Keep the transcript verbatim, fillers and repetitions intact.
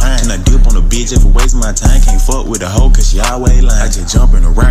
And I dip on a bitch if it waste my time. Can't fuck with a hoe cause she always lying. I just jumping around